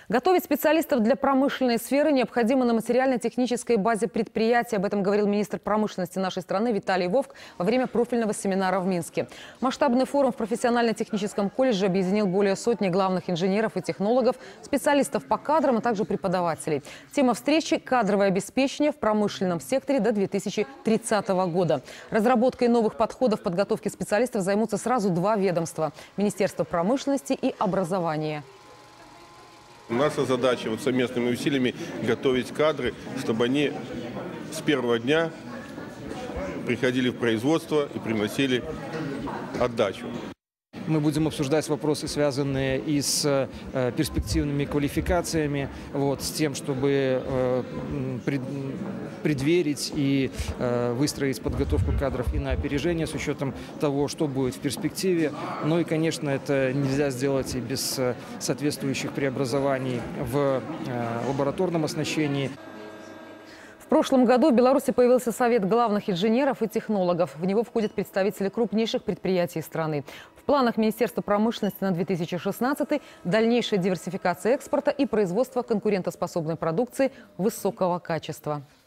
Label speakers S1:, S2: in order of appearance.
S1: Готовить специалистов для промышленной сферы необходимо на материально-технической базе предприятия. Об этом говорил министр промышленности нашей страны Виталий Вовк во время профильного семинара в Минске. Масштабный форум в профессионально-техническом колледже объединил более сотни главных инженеров и технологов, специалистов по кадрам, а также преподавателей. Тема встречи – кадровое обеспечение в промышленном секторе до 2030 года. Разработкой новых подходов подготовки специалистов займутся сразу два ведомства – Министерство промышленности и образования.
S2: Наша задача совместными усилиями готовить кадры, чтобы они с первого дня приходили в производство и приносили отдачу.
S3: Мы будем обсуждать вопросы, связанные и с перспективными квалификациями, с тем, чтобы предверить и выстроить подготовку кадров и на опережение с учетом того, что будет в перспективе. Ну и, конечно, это нельзя сделать и без соответствующих преобразований в лабораторном оснащении.
S1: В прошлом году в Беларуси появился Совет главных инженеров и технологов. В него входят представители крупнейших предприятий страны. В планах Министерства промышленности на 2016 – дальнейшая диверсификация экспорта и производство конкурентоспособной продукции высокого качества.